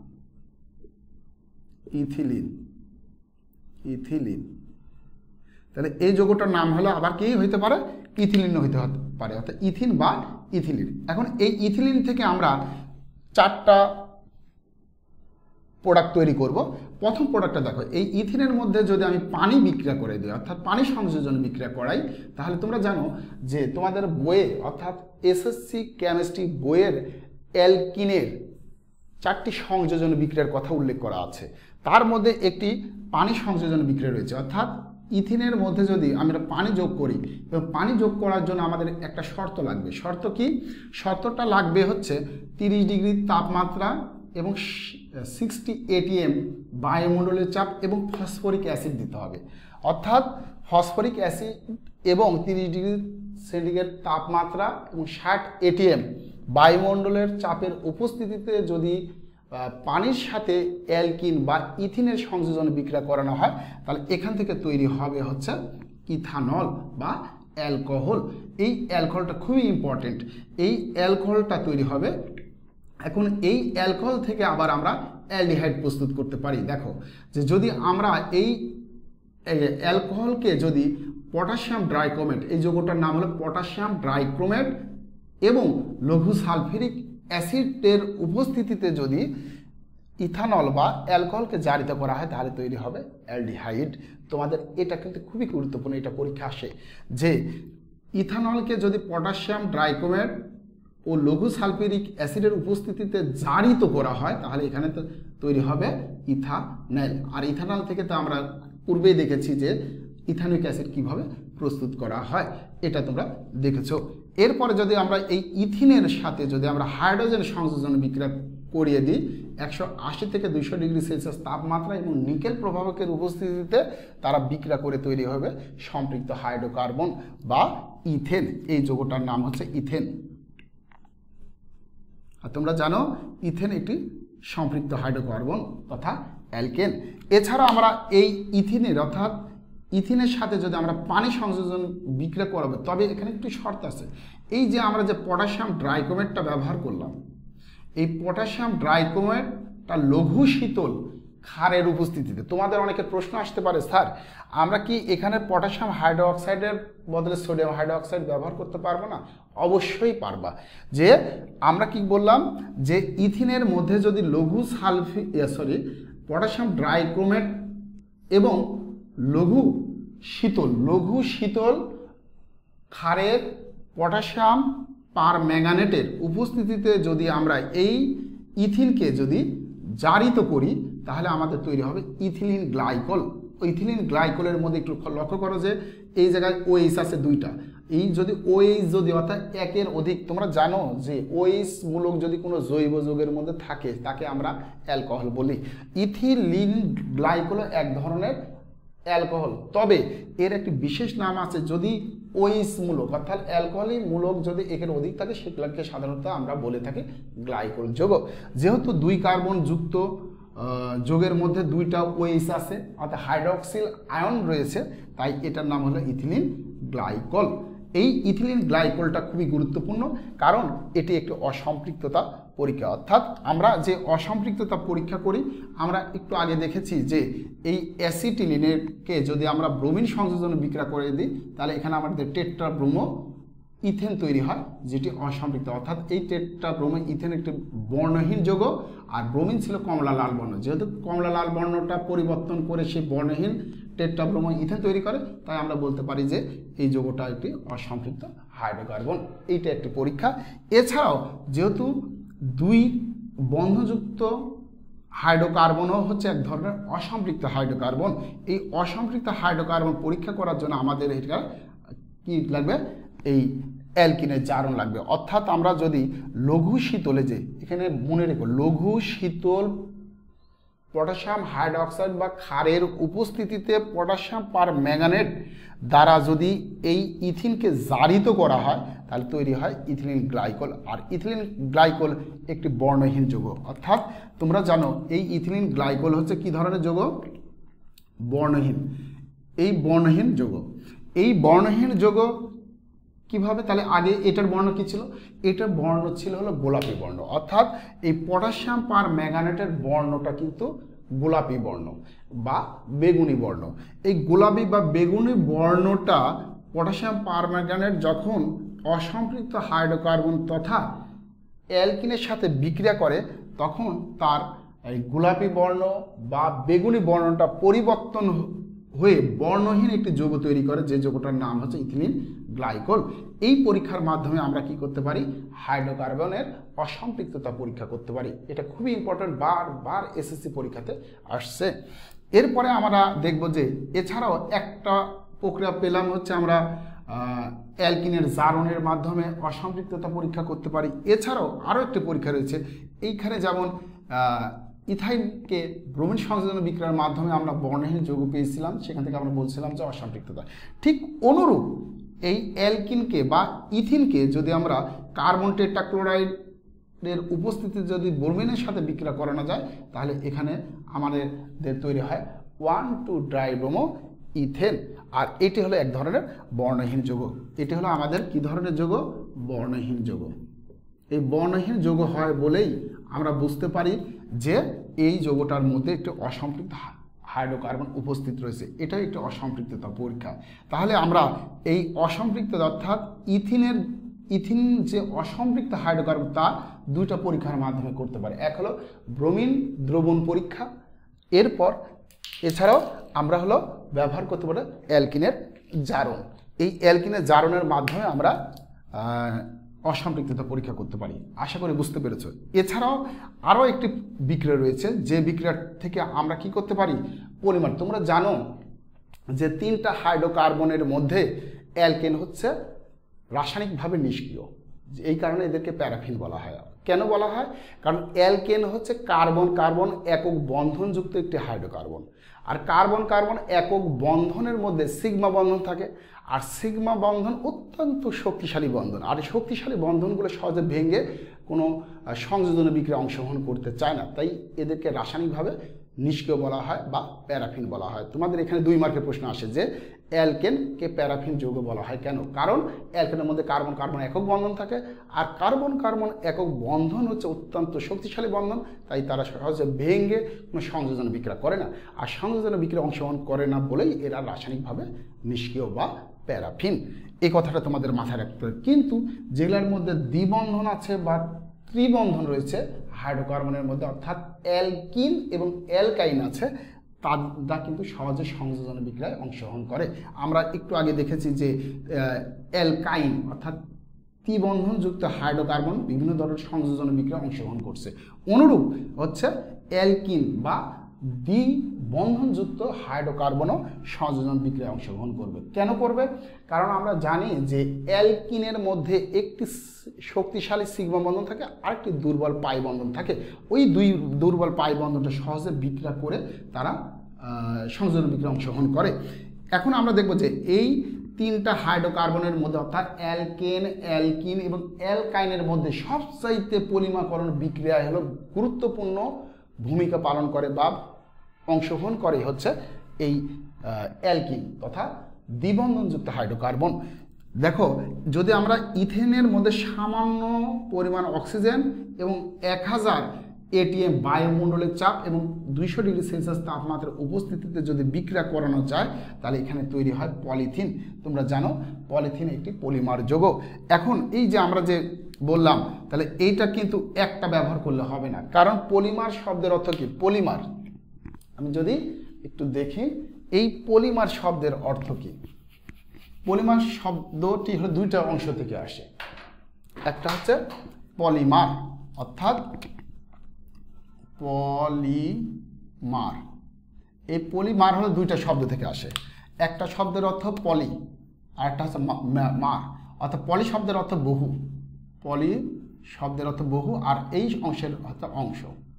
ইথিলিন। ইথিলিন তাহলে এই যৌগটার নাম হলো আবার কি হইতে পারে, ইথিলিন হইতে পারে, অর্থাৎ ইথিন বা ইথিলিন। এখন এই ইথিলিন থেকে আমরা চারটা প্রোডাক্ট তৈরি করব। প্রথম প্রোডাক্টটা দেখো, এই ইথিনের মধ্যে যদি আমি পানি বিক্রিয়া করে দিই, অর্থাৎ পানি সংযোজন বিক্রিয়া করাই, তাহলে তোমরা জানো যে তোমাদের বইয়ে অর্থাৎ এসএসসি কেমিস্ট্রি বইয়ের অ্যালকিনের চারটি সংযোজন বিক্রিয়ার কথা উল্লেখ করা আছে। তার মধ্যে একটি পানি সংযোজন বিক্রিয়া রয়েছে। অর্থাৎ ইথিনের মধ্যে যদি আমরা পানি যোগ করি, এবং পানি যোগ করার জন্য আমাদের একটা শর্ত লাগবে। শর্ত কি? শর্তটা লাগবে হচ্ছে তিরিশ ডিগ্রি তাপমাত্রা এবং সিক্সটি এটিএম বায়ুমণ্ডলের চাপ এবং ফসফরিক অ্যাসিড দিতে হবে। অর্থাৎ ফসফরিক অ্যাসিড এবং তিরিশ ডিগ্রি সেন্টিগ্রেড তাপমাত্রা এবং ষাট এটিএম বায়ুমণ্ডলের চাপের উপস্থিতিতে যদি পানির সাথে অ্যালকিন বা ইথিনের সংযোজন বিক্রিয়া করানো হয়, তাহলে এখান থেকে তৈরি হবে হচ্ছে ইথানল বা অ্যালকোহল। এই অ্যালকোহলটা খুবই ইম্পর্টেন্ট। এই অ্যালকোহলটা তৈরি হবে এখন এই অ্যালকোহল থেকে আবার আমরা অ্যালডিহাইড প্রস্তুত করতে পারি। দেখো যে যদি আমরা এই অ্যালকোহলকে যদি পটাশিয়াম ড্রাইক্রোমেট, এই যৌগটার নাম হলো পটাশিয়াম ড্রাইক্রোমেট, এবং লঘু সালফিউরিক অ্যাসিডের উপস্থিতিতে যদি ইথানল বা অ্যালকোহলকে জারিত করা হয় তাহলে তৈরি হবে অ্যালডিহাইড। তোমাদের এটা কিন্তু খুবই গুরুত্বপূর্ণ, এটা পরীক্ষা আসে যে ইথানলকে যদি পটাশিয়াম ড্রাইক্রোমেট ও লঘু সালফিউরিক অ্যাসিডের উপস্থিতিতে জারিত করা হয় তাহলে এখানে তো তৈরি হবে ইথানল। আর ইথানল থেকে তো আমরা পূর্বেই দেখেছি যে ইথানিক অ্যাসিড কিভাবে প্রস্তুত করা হয়, এটা তোমরা দেখেছো। এরপরে যদি আমরা এই ইথিনের সাথে যদি আমরা হাইড্রোজেন সংযোজন বিক্রিয়া করিয়ে দিই একশো আশি থেকে দুইশো ডিগ্রি সেলসিয়াস তাপমাত্রা এবং নিকেল প্রভাবকের উপস্থিতিতে তারা বিক্রিয়া করে তৈরি হবে সম্পৃক্ত হাইড্রোকার্বন বা ইথেন। এই যৌগটার নাম হচ্ছে ইথেন। আর তোমরা জানো ইথেন একটি সম্পৃক্ত হাইড্রোকার্বন তথা অ্যালকেন। এছাড়া আমরা এই ইথিনের অর্থাৎ ইথিনের সাথে যদি আমরা পানি সংযোজন বিক্রিয়া করাবো, তবে এখানে একটু শর্ত আছে। এই যে আমরা যে পটাশিয়াম ড্রাইক্রোমেটটা ব্যবহার করলাম, এই পটাশিয়াম ড্রাইক্রোমেটটা লঘু শীতল ক্ষারের উপস্থিতিতে, তোমাদের অনেকের প্রশ্ন আসতে পারে স্যার আমরা কি এখানে পটাশিয়াম হাইড্রোক্সাইডের বদলে সোডিয়াম হাইড্রোক্সাইড ব্যবহার করতে পারবো না? অবশ্যই পারবা। যে আমরা কি বললাম যে ইথিনের মধ্যে যদি লঘু সালফি সরি পটাশিয়াম ড্রাইক্রোমেট এবং লঘু শীতল লঘু শীতল ক্ষারের পটাশিয়াম পারম্যাঙ্গানেটের উপস্থিতিতে যদি আমরা এই ইথিনকে যদি জারিত করি তাহলে আমাদের তৈরি হবে ইথিলিন গ্লাইকল। ইথিলিন গ্লাইকলের মধ্যে একটু লক্ষ্য করো যে এই জায়গায় ওএইচ আছে দুইটা। এই যদি ওএইচ যদি অর্থাৎ একের অধিক, তোমরা জানো যে ওএইচ মূলক যদি কোনো জৈব যৌগের মধ্যে থাকে তাকে আমরা অ্যালকোহল বলি। ইথিলিন গ্লাইকল এক ধরনের অ্যালকোহল, তবে এর একটি বিশেষ নাম আছে। যদি ওএইচ মূলক অর্থাৎ অ্যালকোহলিক মূলক যদি একের অধিক থাকে সেগুলোকে সাধারণত আমরা বলে থাকি গ্লাইকল যৌগ। যেহেতু দুই কার্বন যুক্ত যৌগের মধ্যে দুইটা ওএইচ আছে অর্থাৎ হাইড্রক্সিল আয়ন রয়েছে, তাই এটার নাম হলো ইথিলিন গ্লাইকল। এই ইথিলিন গ্লাইকলটা খুবই গুরুত্বপূর্ণ কারণ এটি একটি অসম্পৃক্ততা পরীক্ষা। অর্থাৎ আমরা যে অসম্পৃক্ততা পরীক্ষা করি, আমরা একটু আগে দেখেছি যে এই অ্যাসিটিলিনকে যদি আমরা ব্রোমিন সংযোজনে বিক্রিয়া করে দিই তাহলে এখানে আমাদের টেট্রা ব্রোমো ইথেন তৈরি হয় যেটি অসম্পৃক্ত। অর্থাৎ এই টেট্রা ব্রোমো ইথেন একটি বর্ণহীন যৌগ আর ব্রোমিন ছিল কমলা লাল বর্ণ। যেহেতু কমলা লাল বর্ণটা পরিবর্তন করে সেই বর্ণহীন টেট্রা ব্রোমো ইথেন তৈরি করে, তাই আমরা বলতে পারি যে এই যৌগটা একটি অসম্পৃক্ত হাইড্রোকার্বন। এইটা একটি পরীক্ষা। এছাড়াও যেহেতু দুই বন্ধযুক্ত হাইড্রোকার্বনও হচ্ছে এক ধরনের অসম্পৃক্ত হাইড্রোকার্বন, এই অসম্পৃক্ত হাইড্রোকার্বন পরীক্ষা করার জন্য আমাদের এটা কি লাগবে? এই অ্যালকিনের জারণ লাগবে। অর্থাৎ আমরা যদি লঘু শীতলে, যে এখানে মনে রেখো লঘু শীতল পটাশিয়াম হাইড্রোক্সাইড বা ক্ষারের উপস্থিতিতে পটাশিয়াম পারম্যাঙ্গানেট দ্বারা যদি এই ইথিনকে জারিত করা হয় তাহলে তৈরি হয় ইথিলিন গ্লাইকল। আর ইথিলিন গ্লাইকল একটি বর্ণহীন যৌগ। অর্থাৎ তোমরা জানো এই ইথিলিন গ্লাইকল হচ্ছে কি ধরনের যৌগ? বর্ণহীন। এই বর্ণহীন যৌগ, এই বর্ণহীন যৌগ কিভাবে? তাহলে আগে এটার বর্ণ কি ছিল? এটার বর্ণ ছিল হলো গোলাপি বর্ণ। অর্থাৎ এই পটাশিয়াম পারম্যাঙ্গানেটের বর্ণটা কিন্তু গোলাপি বর্ণ বা বেগুনি বর্ণ। এই গোলাপি বা বেগুনি বর্ণটা পটাশিয়াম পারম্যাঙ্গানেট যখন অসম্পৃক্ত হাইড্রোকার্বন তথা অ্যালকিনের সাথে বিক্রিয়া করে তখন তার এই গোলাপি বর্ণ বা বেগুনি বর্ণটা পরিবর্তন হয়ে বর্ণহীন একটি যৌগ তৈরি করে, যে যৌগটার নাম হচ্ছে ইথিলিন গ্লাইকল। এই পরীক্ষার মাধ্যমে আমরা কি করতে পারি? হাইড্রোকার্বনের অসম্পৃক্ততা পরীক্ষা করতে পারি। এটা খুবই ইম্পর্টেন্ট, বারবার এসএসসি পরীক্ষাতে আসছে। এরপরে আমরা দেখব যে এছাড়াও একটা প্রক্রিয়া পেলাম হচ্ছে আমরা অ্যালকিনের জারণের মাধ্যমে অসম্পৃক্ততা পরীক্ষা করতে পারি। এছাড়াও আরও একটি পরীক্ষা রয়েছে। এইখানে যেমন ইথাইনকে ব্রোমিন সংযোজন বিক্রিয়ার মাধ্যমে আমরা বর্ণহীন যৌগ পেয়েছিলাম, সেখান থেকে আমরা বলছিলাম যে অসম্পৃক্ততা। ঠিক অনুরূপ এই অ্যালকিনকে বা ইথিনকে যদি আমরা কার্বন টেট্রাক্লোরাইডের উপস্থিতিতে যদি ব্রোমিনের সাথে বিক্রিয়া করানো যায় তাহলে এখানে আমাদের তৈরি হয় ওয়ান টু ড্রাইব্রোমো ইথেন। আর এটি হলো এক ধরনের বর্ণহীন যৌগ। এটি হলো আমাদের কি ধরনের যৌগ? বর্ণহীন যৌগ। এই বর্ণহীন যৌগ হয় বলেই আমরা বুঝতে পারি যে এই যৌগটার মধ্যে একটি অসম্পৃক্ত হাইড্রোকার্বন উপস্থিত রয়েছে। এটাই একটি অসম্পৃক্ততা পরীক্ষা। তাহলে আমরা এই অসম্পৃক্ততা অর্থাৎ ইথিনের ইথিন যে অসম্পৃক্ত হাইড্রোকার্বন তা দুইটা পরীক্ষার মাধ্যমে করতে পারি। এক হলো ব্রোমিন দ্রবণ পরীক্ষা, এরপর এছাড়াও আমরা হলো ব্যবহার করতে পারি অ্যালকিনের জারণ। এই অ্যালকিনের জারণের মাধ্যমে আমরা অসম্পৃক্ততা পরীক্ষা করতে পারি। আশা করি বুঝতে পেরেছ। এছাড়াও আরও একটি বিক্রিয়া রয়েছে যে বিক্রিয়া থেকে আমরা কি করতে পারি, পলিমার। তোমরা জানো যে তিনটা হাইড্রোকার্বনের মধ্যে অ্যালকেন হচ্ছে রাসায়নিকভাবে নিষ্ক্রিয়, এই কারণে এদেরকে প্যারাফিন বলা হয়। কেন বলা হয়? কারণ অ্যালকেন হচ্ছে কার্বন কার্বন একক বন্ধনযুক্ত একটি হাইড্রোকার্বন, আর কার্বন কার্বন একক বন্ধনের মধ্যে সিগমা বন্ধন থাকে, আর সিগমা বন্ধন অত্যন্ত শক্তিশালী বন্ধন, আর এই শক্তিশালী বন্ধনগুলো সহজে ভেঙে কোনো সংযোজনে বিক্রিয়া অংশগ্রহণ করতে চায় না, তাই এদেরকে রাসায়নিকভাবে নিষ্ক্রিয় বলা হয় বা প্যারাফিন বলা হয়। তোমাদের এখানে দুই মার্কের প্রশ্ন আসে যে অ্যালকেনকে প্যারাফিন যৌগ বলা হয় কেন? কারণ অ্যালকেনের মধ্যে কার্বন কার্বন একক বন্ধন থাকে, আর কার্বন কার্বন একক বন্ধন হচ্ছে অত্যন্ত শক্তিশালী বন্ধন, তাই তারা সহজে ভেঙে কোনো সংযোজন বিক্রিয়া করে না, আর সংযোজন বিক্রিয়া অংশগ্রহণ করে না বলেই এরা রাসায়নিকভাবে নিষ্ক্রিয় বা প্যারাফিন। এই কথাটা তোমাদের মাথায় রাখতে হবে। কিন্তু যেগুলোর মধ্যে দ্বিবন্ধন আছে বা ত্রিবন্ধন রয়েছে হাইড্রোকার্বনের মধ্যে, অর্থাৎ অ্যালকিন এবং অ্যালকাইন আছে, তারা কিন্তু সহজে সংযোজন বিক্রিয়ায় অংশগ্রহণ করে। আমরা একটু আগে দেখেছি যে অ্যালকাইন অর্থাৎ ত্রিবন্ধনযুক্ত হাইড্রোকার্বন বিভিন্ন ধরনের সংযোজন বিক্রিয়ায় অংশগ্রহণ করছে। অনুরূপ হচ্ছে অ্যালকিন বা দ্বিবন্ধনযুক্ত হাইড্রোকার্বনও সংযোজন বিক্রিয়ায় অংশগ্রহণ করবে। কেন করবে? কারণ আমরা জানি যে অ্যালকিনের মধ্যে একটি শক্তিশালী সিগমা বন্ধন থাকে, আরেকটি দুর্বল পাই বন্ধন থাকে। ওই দুই দুর্বল পাই বন্ধনটা সহজে বিক্রিয়া করে তারা সংযোজন বিক্রিয়ায় অংশগ্রহণ করে। এখন আমরা দেখব যে এই তিনটা হাইড্রোকার্বনের মধ্যে অর্থাৎ অ্যালকেন, অ্যালকিন এবং অ্যালকাইনের মধ্যে সবচাইতে পলিমাকরণ বিক্রিয়ায় হলো গুরুত্বপূর্ণ ভূমিকা পালন করে বা অংশগ্রহণ করে হচ্ছে এই অ্যালকিন তথা দ্বিবন্ধনযুক্ত হাইড্রোকার্বন। দেখো, যদি আমরা ইথেনের মধ্যে সামান্য পরিমাণ অক্সিজেন এবং এক হাজার এটিএম বায়ুমণ্ডলের চাপ এবং দুইশো ডিগ্রি সেলসিয়াস তাপমাত্রার উপস্থিতিতে যদি বিক্রিয়া করানো যায় তাহলে এখানে তৈরি হয় পলিথিন। তোমরা জানো পলিথিন একটি পলিমার যৌগ। এখন এই যে আমরা যে বললাম, তাহলে এইটা কিন্তু একটা ব্যবহার করলে হবে না, কারণ পলিমার শব্দের অর্থ কি? পলিমার, আমি যদি একটু দেখি এই পলিমার শব্দের অর্থ কি? পলিমার শব্দটি হলো দুইটা অংশ থেকে আসে। একটা হচ্ছে পলিমার অর্থাৎ পলিমার। এই পলিমার হলো দুইটা শব্দ থেকে আসে। একটা শব্দের অর্থ পলি, আর একটা হচ্ছে মার অর্থাৎ পলি শব্দের অর্থ বহু, পলি শব্দের অর্থ বহু, আর এই অংশের অর্থ অংশ,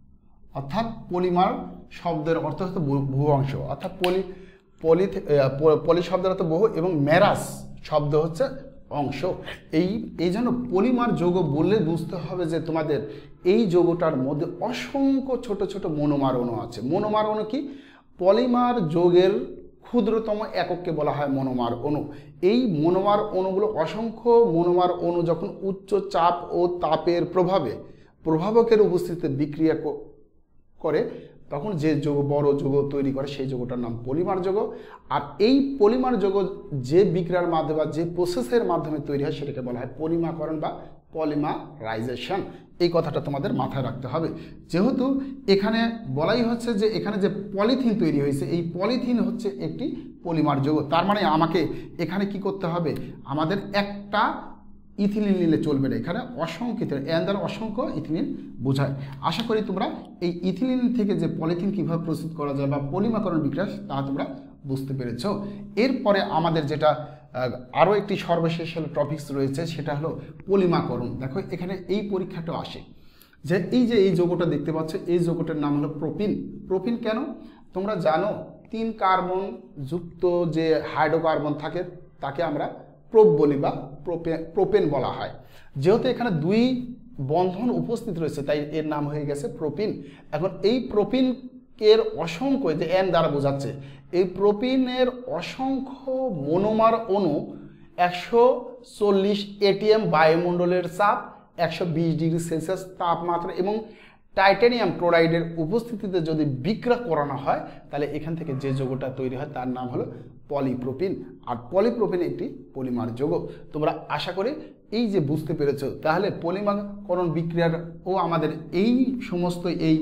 অর্থাৎ পলিমার শব্দের অর্থ হচ্ছে বহু অংশ, অর্থাৎ পলি পলি পলি শব্দের অর্থ বহু এবং ম্যারাস শব্দ হচ্ছে অংশ। এই এই জন্য পলিমার যৌগ বললে বুঝতে হবে যে তোমাদের এই যৌগটার মধ্যে অসংখ্য ছোট ছোট মনোমার অণু আছে। মনোমার অণু কি? পলিমার যৌগের ক্ষুদ্রতম একককে বলা হয় মনোমার অণু। এই মনোমার অণুগুলো অসংখ্য মনোমার অণু যখন উচ্চ চাপ ও তাপের প্রভাবে প্রভাবকের উপস্থিতিতে বিক্রিয়া করে তখন যে যৌগ বড় যৌগ তৈরি করে সেই যৌগটার নাম পলিমার যৌগ। আর এই পলিমার যৌগ যে বিক্রিয়ার মাধ্যমে বা যে প্রসেসের মাধ্যমে তৈরি হয় সেটাকে বলা হয় পলিমাকরণ বা পলিমারাইজেশন। এই কথাটা তোমাদের মাথায় রাখতে হবে। যেহেতু এখানে বলাই হচ্ছে যে এখানে যে পলিথিন তৈরি হয়েছে এই পলিথিন হচ্ছে একটি পলিমার যৌগ, তার মানে আমাকে এখানে কি করতে হবে? আমাদের একটা ইথিলিন নিলে চলবে না, এখানে অসংখ্য ইথিলিন, এন দ্বারা অসংখ্য ইথিলিন বোঝায়। আশা করি তোমরা এই ইথিলিন থেকে যে পলিথিন কীভাবে প্রস্তুত করা যায় বা পলিমাকরণ বিক্রিয়া তা তোমরা বুঝতে পেরেছ। এরপরে আমাদের যেটা আরও একটি সর্বশেষ হলো টপিকস রয়েছে সেটা হলো পলিমাকরণ। দেখো এখানে এই পরীক্ষাটা আসে যে এই যে এই যৌগটা দেখতে পাচ্ছ এই যৌগটার নাম হলো প্রোপিন। প্রোপিন কেন? তোমরা জানো তিন কার্বন যুক্ত যে হাইড্রোকার্বন থাকে তাকে আমরা প্রোপ বলি বা প্রোপেন বলা হয়। যেহেতু এখানে দুই বন্ধন উপস্থিত রয়েছে তাই এর নাম হয়ে গেছে প্রোপিন। এখন এই প্রোপিন এর অসংখ্য, যে এন দ্বারা বোঝাচ্ছে, এই প্রোপিনের অসংখ্য মনোমার অণু একশো চল্লিশ এটিএম বায়ুমণ্ডলের চাপ, একশো বিশ ডিগ্রি সেলসিয়াস তাপমাত্রা এবং টাইটানিয়াম ক্লোরাইডের উপস্থিতিতে যদি বিক্রিয়া করানো হয় তাহলে এখান থেকে যে যৌগটা তৈরি হয় তার নাম হলো পলিপ্রোপিন। আর পলিপ্রোপিন একটি পলিমার যৌগ। তোমরা আশা করি এই যে বুঝতে পেরেছো, তাহলে পলিমারকরণ বিক্রিয়ার ও আমাদের এই সমস্ত এই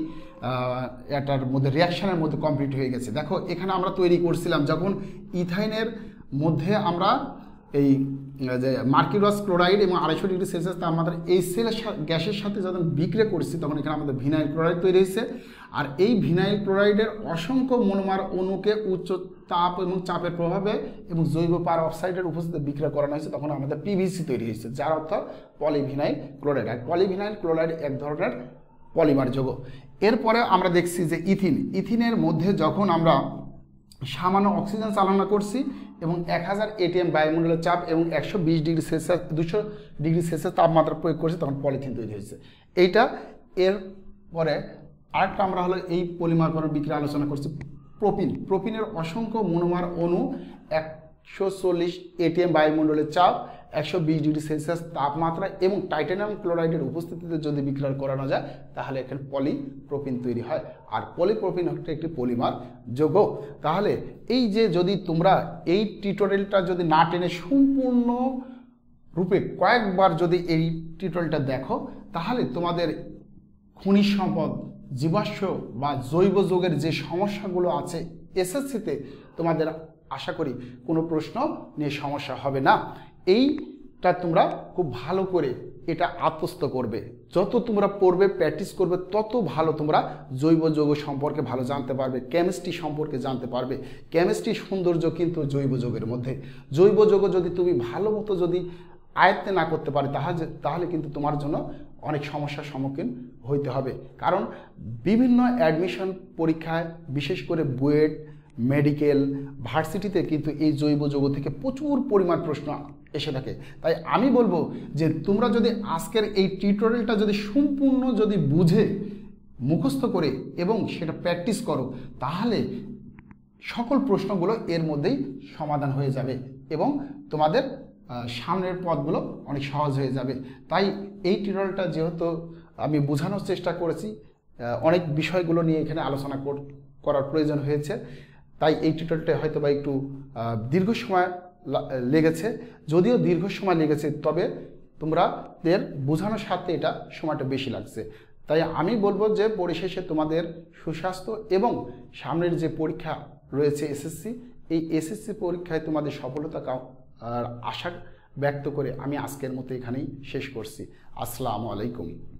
এটার মধ্যে রিয়াকশনের মধ্যে কমপ্লিট হয়ে গেছে। দেখো এখানে আমরা তৈরি করছিলাম যখন ইথাইনের মধ্যে আমরা এই যে মার্কিউরাস ক্লোরাইড এবং আড়াইশো ডিগ্রি সেলসিয়াস তাপমাত্রা এই সেল গ্যাসের সাথে যখন বিক্রিয়া করছি তখন এখানে আমাদের ভিনাইল ক্লোরাইড তৈরি হয়েছে। আর এই ভিনাইল ক্লোরাইডের অসংখ্য মনোমার অণুকে উচ্চ তাপ এবং চাপের প্রভাবে এবং জৈব পার অক্সাইডের উপস্থিতিতে বিক্রিয়া করানো হয়েছে, তখন আমাদের পিভিসি তৈরি হয়েছে, যার অর্থ পলিভিনাইল ক্লোরাইড। আর পলিভিনাইল ক্লোরাইড এক ধরনের পলিমার যৌগ। এরপরে আমরা দেখছি যে ইথিন, ইথিনের মধ্যে যখন আমরা সামান্য অক্সিজেন চালনা করছি এবং এক হাজার এটিএম বায়ুমণ্ডলের চাপ এবং একশো বিশ ডিগ্রি সেলসিয়াস দুশো ডিগ্রি সেলসিয়াস তাপমাত্রা প্রয়োগ করছি তখন পলিথিন তৈরি হয়েছে। এইটা এর পরে আরেকটা আমরা হলো এই পলিমারকরণ বিক্রিয়া আলোচনা করছি প্রোপিন। প্রোপিনের অসংখ্য মনোমার অণু একশো চল্লিশ এটিএম বায়ুমণ্ডলের চাপ একশো বিশ ডিগ্রি সেলসিয়াস তাপমাত্রা এবং টাইটানিয়াম ক্লোরাইডের উপস্থিতিতে যদি বিক্রিয়া করানো যায় তাহলে এখানে পলিপ্রোপিন তৈরি হয়। আর পলিপ্রোপিন হচ্ছে একটি পলিমার যৌগ। তাহলে এই যে যদি তোমরা এই টিউটোরিয়ালটা যদি না টেনে সম্পূর্ণ রূপে কয়েকবার যদি এই টিউটোরিয়ালটা দেখো তাহলে তোমাদের খনিজ সম্পদ, জীবাশ্ম বা জৈব যৌগের যে সমস্যাগুলো আছে এসএসসিতে তোমাদের আশা করি কোনো প্রশ্ন নিয়ে সমস্যা হবে না। এইটা তোমরা খুব ভালো করে এটা আত্মস্থ করবে। যত তোমরা পড়বে, প্র্যাকটিস করবে, তত ভালো তোমরা জৈব যৌগ সম্পর্কে ভালো জানতে পারবে, কেমিস্ট্রি সম্পর্কে জানতে পারবে। কেমিস্ট্রি সৌন্দর্য কিন্তু জৈব যৌগের মধ্যে। জৈব যৌগ যদি তুমি ভালো মতো যদি আয়ত্তে না করতে পারে তাহলে তাহলে কিন্তু তোমার জন্য অনেক সমস্যার সম্মুখীন হইতে হবে। কারণ বিভিন্ন অ্যাডমিশন পরীক্ষায় বিশেষ করে বুয়েট, মেডিকেল, ভার্সিটিতে কিন্তু এই জৈব যৌগ থেকে প্রচুর পরিমাণ প্রশ্ন এসে থাকে। তাই আমি বলবো যে তোমরা যদি আজকের এই টিউটোরিয়ালটা যদি সম্পূর্ণ যদি বুঝে মুখস্থ করে এবং সেটা প্র্যাকটিস করো তাহলে সকল প্রশ্নগুলো এর মধ্যেই সমাধান হয়ে যাবে এবং তোমাদের সামনের পথগুলো অনেক সহজ হয়ে যাবে। তাই এই টিউটোরিয়ালটা যেহেতু আমি বোঝানোর চেষ্টা করেছি, অনেক বিষয়গুলো নিয়ে এখানে আলোচনা করার প্রয়োজন হয়েছে, তাই এই টিউটোরিয়ালটা হয়তো বা একটু দীর্ঘ সময় লেগেছে। যদিও দীর্ঘ সময় লেগেছে তবে তোমাদের বোঝানোর সাথে এটা সময়টা বেশি লাগছে। তাই আমি বলবো যে পরিশেষে তোমাদের সুস্বাস্থ্য এবং সামনের যে পরীক্ষা রয়েছে এসএসসি, এই এসএসসি পরীক্ষায় তোমাদের সফলতা আর আশা ব্যক্ত করে আমি আজকের মতো এখানেই শেষ করছি। আসসালামু আলাইকুম।